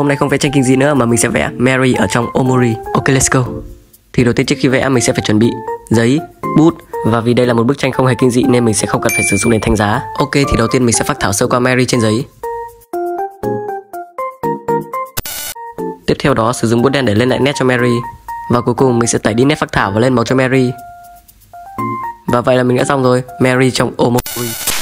hôm nay không vẽ tranh kinh dị nữa mà mình sẽ vẽ Mary ở trong Omori. Ok, let's go. Thì đầu tiên trước khi vẽ mình sẽ phải chuẩn bị giấy, bút. Và vì đây là một bức tranh không hề kinh dị nên mình sẽ không cần phải sử dụng đến thánh giá. Ok, thì đầu tiên mình sẽ phác thảo sơ qua Mary trên giấy. Tiếp theo đó sử dụng bút đen để lên lại nét cho Mary. Và cuối cùng mình sẽ tẩy đi nét phác thảo và lên màu cho Mary. Và vậy là mình đã xong rồi, Mary trong Omori.